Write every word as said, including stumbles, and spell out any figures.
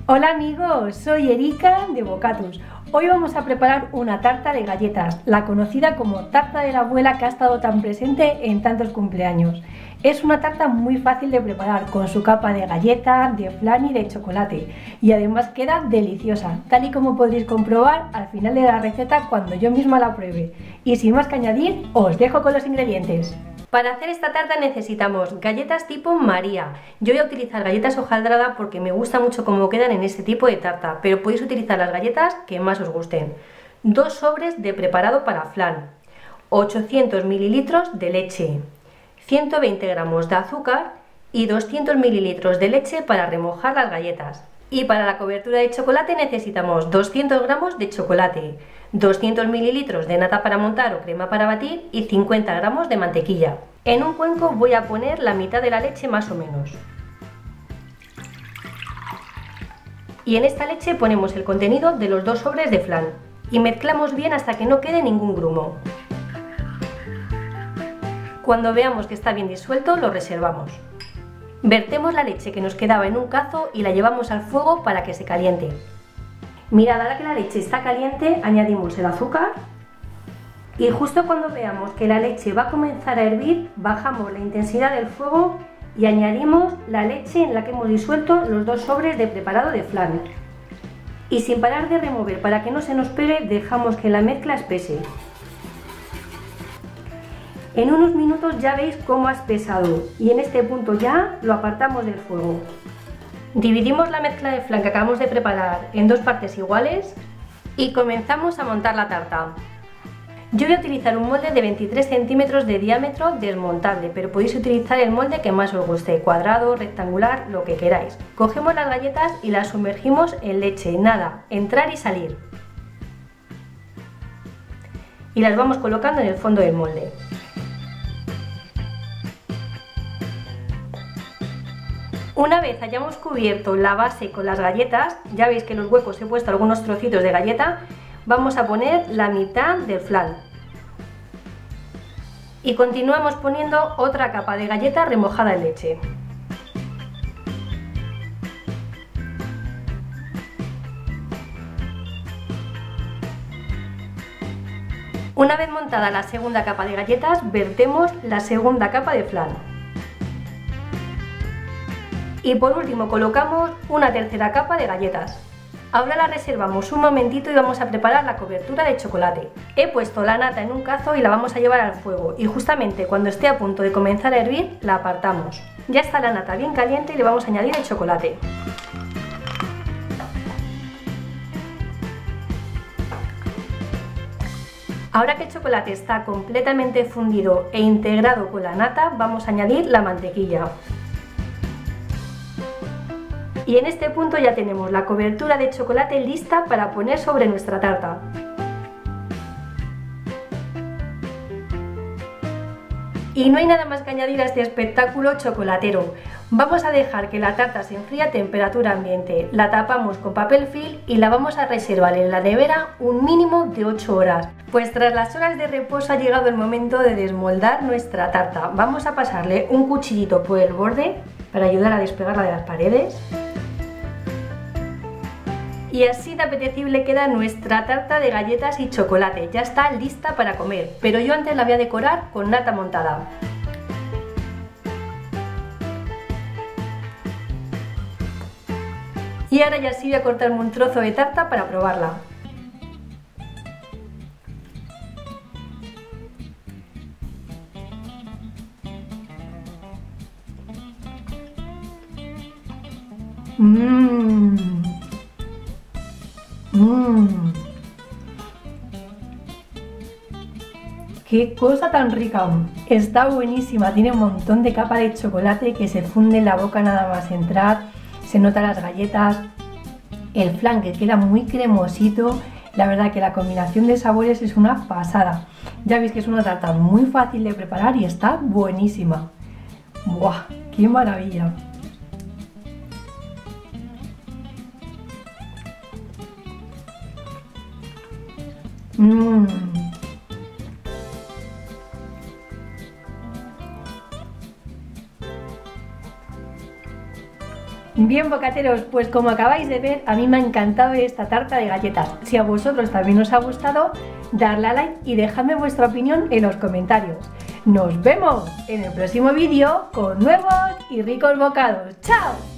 Hola amigos, soy Erika de Bocatus. Hoy vamos a preparar una tarta de galletas, la conocida como tarta de la abuela que ha estado tan presente en tantos cumpleaños. Es una tarta muy fácil de preparar con su capa de galleta, de flan y de chocolate y además queda deliciosa, tal y como podréis comprobar al final de la receta cuando yo misma la pruebe. Y sin más que añadir, os dejo con los ingredientes. Para hacer esta tarta necesitamos galletas tipo María. Yo voy a utilizar galletas hojaldrada porque me gusta mucho cómo quedan en este tipo de tarta, pero podéis utilizar las galletas que más os gusten. Dos sobres de preparado para flan, ochocientos mililitros de leche, ciento veinte gramos de azúcar y doscientos mililitros de leche para remojar las galletas. Y para la cobertura de chocolate necesitamos doscientos gramos de chocolate, doscientos mililitros de nata para montar o crema para batir y cincuenta gramos de mantequilla. En un cuenco voy a poner la mitad de la leche más o menos. Y en esta leche ponemos el contenido de los dos sobres de flan y mezclamos bien hasta que no quede ningún grumo. Cuando veamos que está bien disuelto, lo reservamos. Vertemos la leche que nos quedaba en un cazo y la llevamos al fuego para que se caliente. Mirad, ahora que la leche está caliente, añadimos el azúcar y justo cuando veamos que la leche va a comenzar a hervir, bajamos la intensidad del fuego y añadimos la leche en la que hemos disuelto los dos sobres de preparado de flan. Y sin parar de remover para que no se nos pegue, dejamos que la mezcla espese. En unos minutos ya veis cómo ha espesado y en este punto ya lo apartamos del fuego. Dividimos la mezcla de flan que acabamos de preparar en dos partes iguales y comenzamos a montar la tarta. Yo voy a utilizar un molde de veintitrés centímetros de diámetro desmontable, pero podéis utilizar el molde que más os guste, cuadrado, rectangular, lo que queráis. Cogemos las galletas y las sumergimos en leche, nada, entrar y salir. Y las vamos colocando en el fondo del molde. Una vez hayamos cubierto la base con las galletas, ya veis que en los huecos he puesto algunos trocitos de galleta, vamos a poner la mitad del flan. Y continuamos poniendo otra capa de galleta remojada en leche. Una vez montada la segunda capa de galletas, vertemos la segunda capa de flan. Y por último colocamos una tercera capa de galletas. Ahora la reservamos un momentito y vamos a preparar la cobertura de chocolate. He puesto la nata en un cazo y la vamos a llevar al fuego y justamente cuando esté a punto de comenzar a hervir la apartamos. Ya está la nata bien caliente y le vamos a añadir el chocolate. Ahora que el chocolate está completamente fundido e integrado con la nata, vamos a añadir la mantequilla. Y en este punto ya tenemos la cobertura de chocolate lista para poner sobre nuestra tarta. Y no hay nada más que añadir a este espectáculo chocolatero. Vamos a dejar que la tarta se enfríe a temperatura ambiente, la tapamos con papel film y la vamos a reservar en la nevera un mínimo de ocho horas. Pues tras las horas de reposo ha llegado el momento de desmoldar nuestra tarta. Vamos a pasarle un cuchillito por el borde para ayudar a despegarla de las paredes. Y así de apetecible queda nuestra tarta de galletas y chocolate. Ya está lista para comer, pero yo antes la voy a decorar con nata montada. Y ahora ya sí voy a cortarme un trozo de tarta para probarla. Mmm. Mmm, qué cosa tan rica, está buenísima, tiene un montón de capa de chocolate que se funde en la boca nada más entrar, se notan las galletas, el flan que queda muy cremosito, la verdad que la combinación de sabores es una pasada. Ya veis que es una tarta muy fácil de preparar y está buenísima. ¡Buah! ¡Qué maravilla! Mmm. Bien, bocateros, pues como acabáis de ver, a mí me ha encantado esta tarta de galletas. Si a vosotros también os ha gustado, darle a like y dejadme vuestra opinión en los comentarios. Nos vemos en el próximo vídeo con nuevos y ricos bocados. ¡Chao!